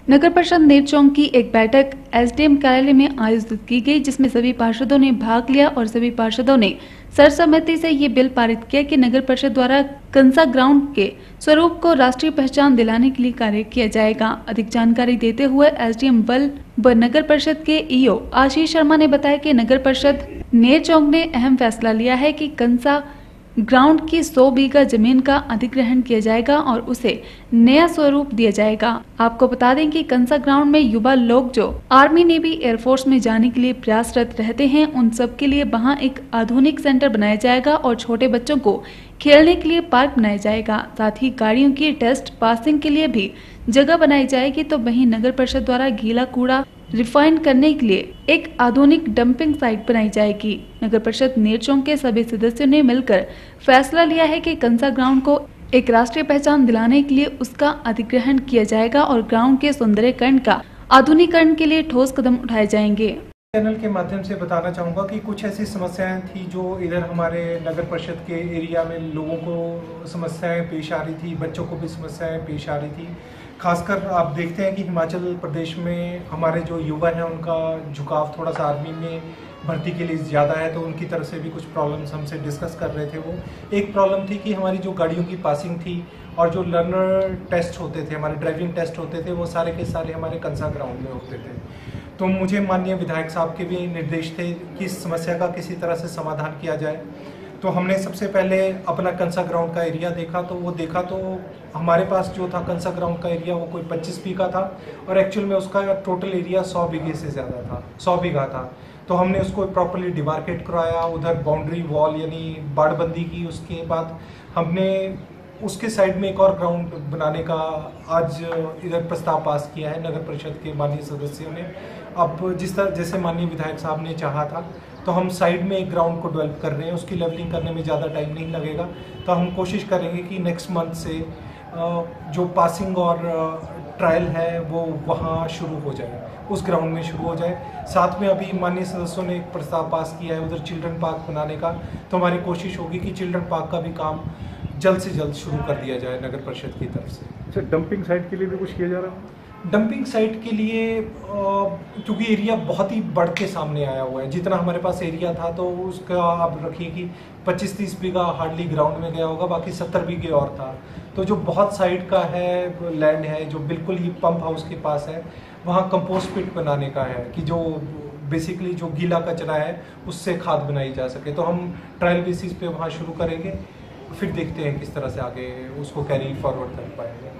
नगर परिषद नेरचौक की एक बैठक एसडीएम कार्यालय में आयोजित की गई, जिसमें सभी पार्षदों ने भाग लिया और सभी पार्षदों ने सर्वसम्मति से ये बिल पारित किया कि नगर परिषद द्वारा कंसा ग्राउंड के स्वरूप को राष्ट्रीय पहचान दिलाने के लिए कार्य किया जाएगा। अधिक जानकारी देते हुए एसडीएम बल व नगर परिषद के ईओ आशीष शर्मा ने बताया कि नगर परिषद नेरचौक ने अहम फैसला लिया है कि कंसा ग्राउंड की 100 बीघा जमीन का अधिग्रहण किया जाएगा और उसे नया स्वरूप दिया जाएगा। आपको बता दें कि कंसा ग्राउंड में युवा लोग जो आर्मी, नेवी, एयरफोर्स में जाने के लिए प्रयासरत रहते हैं, उन सब के लिए वहां एक आधुनिक सेंटर बनाया जाएगा और छोटे बच्चों को खेलने के लिए पार्क बनाया जाएगा। साथ ही गाड़ियों की टेस्ट पासिंग के लिए भी जगह बनाई जाएगी। तो वहीं नगर परिषद द्वारा गीला कूड़ा रिफाइन करने के लिए एक आधुनिक डंपिंग साइट बनाई जाएगी। नगर परिषद नेरचौक के सभी सदस्यों ने मिलकर फैसला लिया है कि कंसा ग्राउंड को एक राष्ट्रीय पहचान दिलाने के लिए उसका अधिग्रहण किया जाएगा और ग्राउंड के सौंदर्यीकरण का आधुनिकीकरण के लिए ठोस कदम उठाए जाएंगे। चैनल के माध्यम से बताना चाहूँगा कि कुछ ऐसी समस्याएं थी जो इधर हमारे नगर परिषद के एरिया में लोगों को समस्याएं पेश आ रही थी, बच्चों को भी समस्याएं पेश आ रही थी। खासकर आप देखते हैं कि हिमाचल प्रदेश में हमारे जो युवा हैं उनका झुकाव थोड़ा सा आर्मी में भर्ती के लिए ज़्यादा है, तो उनकी तरफ से भी कुछ प्रॉब्लम्स हमसे डिस्कस कर रहे थे। वो एक प्रॉब्लम थी कि हमारी जो गाड़ियों की पासिंग थी और जो लर्नर टेस्ट होते थे, हमारे ड्राइविंग टेस्ट होते थे, वो सारे के सारे हमारे कंसा ग्राउंड में होते थे। तो मुझे माननीय विधायक साहब के भी निर्देश थे कि इस समस्या का किसी तरह से समाधान किया जाए। तो हमने सबसे पहले अपना कंसा ग्राउंड का एरिया देखा, तो हमारे पास जो था कंसा ग्राउंड का एरिया वो कोई 25 बीघा था और एक्चुअल में उसका टोटल एरिया 100 बीघे से ज़्यादा था, 100 बीघा था। तो हमने उसको प्रॉपर्ली डिमार्केट कराया, उधर बाउंड्री वॉल यानी बाड़बंदी की। उसके बाद हमने उसके साइड में एक और ग्राउंड बनाने का आज इधर प्रस्ताव पास किया है नगर परिषद के माननीय सदस्यों ने। अब जैसे माननीय विधायक साहब ने चाहा था, तो हम साइड में एक ग्राउंड को डेवलप कर रहे हैं। उसकी लेवलिंग करने में ज़्यादा टाइम नहीं लगेगा, तो हम कोशिश करेंगे कि नेक्स्ट मंथ से जो पासिंग और ट्रायल है वो वहाँ शुरू हो जाए, उस ग्राउंड में शुरू हो जाए। साथ में अभी माननीय सदस्यों ने एक प्रस्ताव पास किया है उधर चिल्ड्रन पार्क बनाने का, तो हमारी कोशिश होगी कि चिल्ड्रन पार्क का भी काम जल्द से जल्द शुरू कर दिया जाए नगर परिषद की तरफ से। अच्छा, डंपिंग साइट के लिए भी कुछ किया जा रहा है? डंपिंग साइट के लिए क्योंकि एरिया बहुत ही बढ़ के सामने आया हुआ है, जितना हमारे पास एरिया था तो उसका आप रखिए कि 25-30 बीघा हार्डली ग्राउंड में गया होगा, बाकी 70 बीघे और था। तो जो बहुत साइड का है लैंड है, जो बिल्कुल ही पंप हाउस के पास है, वहाँ कंपोस्ट पिट बनाने का है कि जो बेसिकली जो गीला कचरा है उससे खाद बनाई जा सके। तो हम ट्रायल बेसिस पे वहाँ शुरू करेंगे, फिर देखते हैं किस तरह से आगे उसको कैरी फॉरवर्ड कर पाएंगे।